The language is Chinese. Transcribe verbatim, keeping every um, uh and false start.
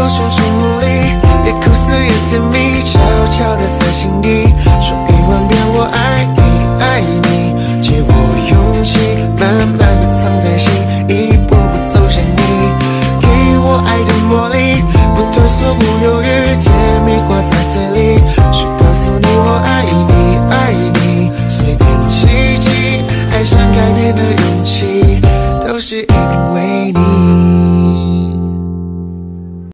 种种无力，也苦涩也甜蜜，悄悄地在心底说。